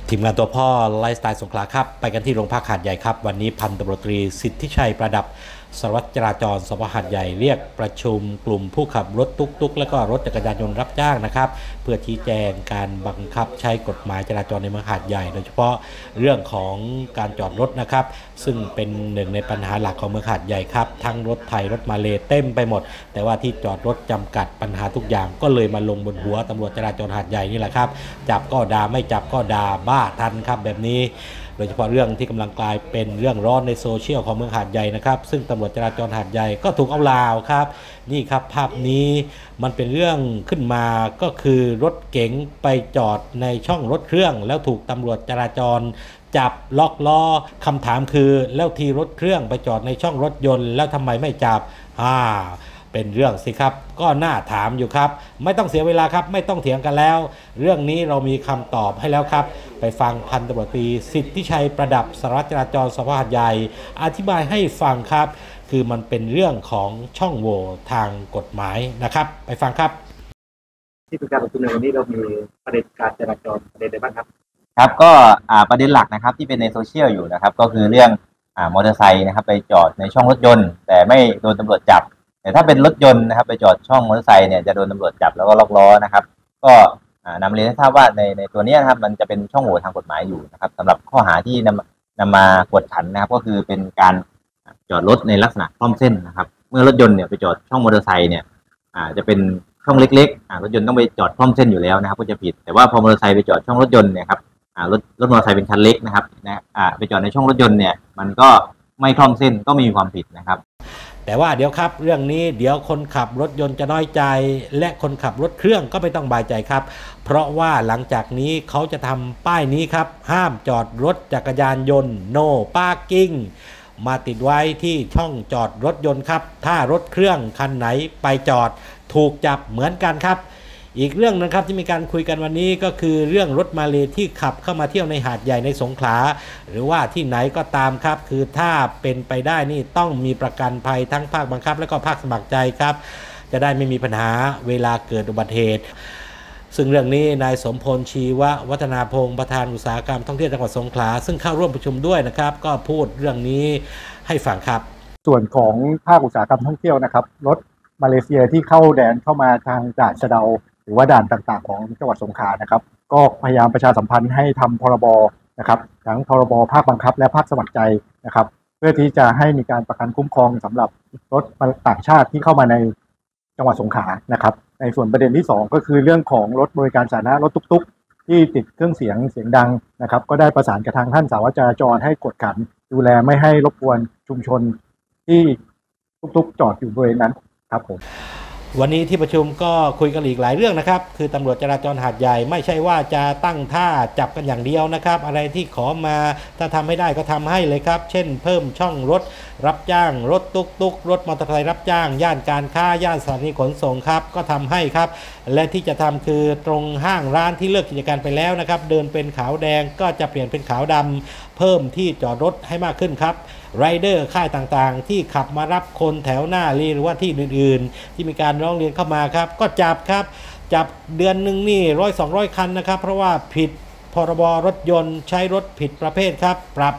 ทีมงานตัวพ่อไลฟ์สไตล์สงขลาครับไปกันที่โรงพักหาดใหญ่ครับวันนี้พันตำรวจตรีสิทธิชัยประดับสารวัตรจราจรสพหาดใหญ่เรียกประชุมกลุ่มผู้ขับรถตุ๊กๆและก็รถจักรยานยนต์รับจ้างนะครับเพื่อชี้แจงการบังคับใช้กฎหมายจราจรในเมืองหาดใหญ่โดยเฉพาะเรื่องของการจอดรถนะครับซึ่งเป็นหนึ่งในปัญหาหลักของเมืองหาดใหญ่ครับทั้งรถไทยรถมาเลเต็มไปหมดแต่ว่าที่จอดรถจำกัดปัญหาทุกอย่างก็เลยมาลงบนหัวตำรวจจราจรหาดใหญ่นี่แหละครับจับก็ด่าไม่จับก็ด่าบ้าทันครับแบบนี้โดยเฉพาะเรื่องที่กำลังกลายเป็นเรื่องร้อนในโซเชียลของเมืองหาดใหญ่นะครับซึ่งตำรวจจราจรหาดใหญ่ก็ถูกเอาลาวครับนี่ครับภาพนี้มันเป็นเรื่องขึ้นมาก็คือรถเก๋งไปจอดในช่องรถเครื่องแล้วถูกตำรวจจราจรจับล็อกล้อคำถามคือแล้วทีรถเครื่องไปจอดในช่องรถยนต์แล้วทำไมไม่จับเป็นเรื่องสิครับก็น่าถามอยู่ครับไม่ต้องเสียเวลาครับไม่ต้องเถียงกันแล้วเรื่องนี้เรามีคำตอบให้แล้วครับไปฟังพันตำรวจตรีสิทธิชัยประดับสารวัตรจราจรสพหาดใหญ่อธิบายให้ฟังครับคือมันเป็นเรื่องของช่องโหว่ทางกฎหมายนะครับไปฟังครับที่เป็นการประชุมในวันนี้เรามีประเด็นการจราจรประเด็นใดบ้างครับครับก็ประเด็นหลักนะครับที่เป็นในโซเชียลอยู่นะครับก็คือเรื่องมอเตอร์ไซค์นะครับไปจอดในช่องรถยนต์แต่ไม่โดนตำรวจจับแต่ถ้าเป็นรถยนต์นะครับไปจอดช่องมอเตอร์ไซค์เนี่ยจะโดนตำรวจจับแล้วก็ล็อกล้อนะครับก็นำเรียนให้ทราบว่าในตัวนี้นะครับมันจะเป็นช่องโหว่ทางกฎหมายอยู่นะครับสำหรับข้อหาที่นำมากวดขันนะครับก็คือเป็นการจอดรถในลักษณะคล่อมเส้นนะครับเมื่อรถยนต์เนี่ยไปจอดช่องมอเตอร์ไซค์เนี่ยจะเป็นช่องเล็กๆรถยนต์ต้องไปจอดคล่อมเส้นอยู่แล้วนะครับก็จะผิดแต่ว่าพอมอเตอร์ไซค์ไปจอดช่องรถยนต์เนี่ยครับรถมอเตอร์ไซค์เป็นคันเล็กนะครับไปจอดในช่องรถยนต์เนี่ยมันก็ไม่คล่อมเส้นก็ไม่มีความผิดนะครับแต่ว่าเดี๋ยวครับเรื่องนี้เดี๋ยวคนขับรถยนต์จะน้อยใจและคนขับรถเครื่องก็ไม่ต้องบายใจครับเพราะว่าหลังจากนี้เขาจะทำป้ายนี้ครับห้ามจอดรถจักรยานยนต์ No Parking มาติดไว้ที่ช่องจอดรถยนต์ครับถ้ารถเครื่องคันไหนไปจอดถูกจับเหมือนกันครับอีกเรื่องนะครับที่มีการคุยกันวันนี้ก็คือเรื่องรถมาเลที่ขับเข้ามาเที่ยวในหาดใหญ่ในสงขลาหรือว่าที่ไหนก็ตามครับคือถ้าเป็นไปได้นี่ต้องมีประกันภัยทั้งภาคบังคับและก็ภาคสมัครใจครับจะได้ไม่มีปัญหาเวลาเกิดอุบัติเหตุซึ่งเรื่องนี้นายสมพลชีววัฒนาพงศ์ประธานอุตสาหกรรมท่องเที่ยวจังหวัดสงขลาซึ่งเข้าร่วมประชุมด้วยนะครับก็พูดเรื่องนี้ให้ฟังครับส่วนของภาคอุตสาหกรรมท่องเที่ยวนะครับรถมาเลเซียที่เข้าแดนเข้ามาทางด่านสะเดาหรือว่าด่านต่างๆของจังหวัดสงขลานะครับก็พยายามประชาสัมพันธ์ให้ทำพรบนะครับทั้งพรบภาคบังคับและภาคสมัครใจนะครับเพื่อที่จะให้มีการประกันคุ้มครองสำหรับรถต่างชาติที่เข้ามาในจังหวัดสงขลานะครับในส่วนประเด็นที่2ก็คือเรื่องของรถบริการสาธารณะรถตุ๊กๆที่ติดเครื่องเสียงดังนะครับก็ได้ประสานกับทางท่านสารวัตรจราจรให้กวดขันดูแลไม่ให้รบกวนชุมชนที่ตุ๊กๆจอดอยู่บริเวณนั้นครับผมวันนี้ที่ประชุมก็คุยกันอีกหลายเรื่องนะครับคือตำรวจจราจรหาดใหญ่ไม่ใช่ว่าจะตั้งท่าจับกันอย่างเดียวนะครับอะไรที่ขอมาถ้าทำไม่ได้ก็ทำให้เลยครับเช่นเพิ่มช่องรถรับจ้างรถตุ๊กรถมอเตอร์ไซค์รับจ้างย่านการค้าย่านสถานีขนส่งครับก็ทำให้ครับและที่จะทำคือตรงห้างร้านที่เลิกกิจการไปแล้วนะครับเดินเป็นขาวแดงก็จะเปลี่ยนเป็นขาวดำเพิ่มที่จอดรถให้มากขึ้นครับไรเดอร์ค่ายต่างๆที่ขับมารับคนแถวหน้าหรือว่าที่อื่นๆที่มีการร้องเรียนเข้ามาครับก็จับครับจับเดือนหนึ่งนี่100-200 คันนะครับเพราะว่าผิดพรบรถยนต์ใช้รถผิดประเภทครับปรับ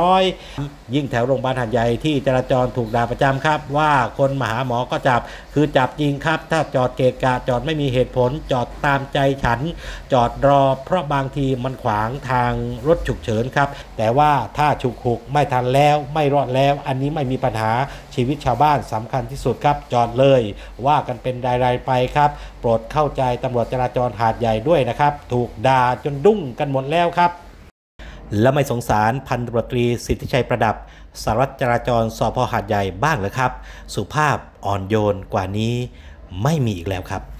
500ยิ่งแถวโรงพยาบาลหาดใหญ่ที่จราจรถูกด่าประจำครับว่าคนมาหาหมอก็จับคือจับจริงครับถ้าจอดเกะกะจอดไม่มีเหตุผลจอดตามใจฉันจอดรอเพราะบางทีมันขวางทางรถฉุกเฉินครับแต่ว่าถ้าฉุกหุกไม่ทันแล้วไม่รอดแล้วอันนี้ไม่มีปัญหาชีวิตชาวบ้านสำคัญที่สุดครับจอดเลยว่ากันเป็นรายๆไปครับโปรดเข้าใจตำรวจจราจรหาดใหญ่ด้วยนะครับถูกด่าจนดุ้งกันหมดแล้วครับและไม่สงสารพันตำรวจตรีสิทธิชัยประดับสารวัตรจราจรสพหาดใหญ่บ้างเหรอครับสุภาพอ่อนโยนกว่านี้ไม่มีอีกแล้วครับ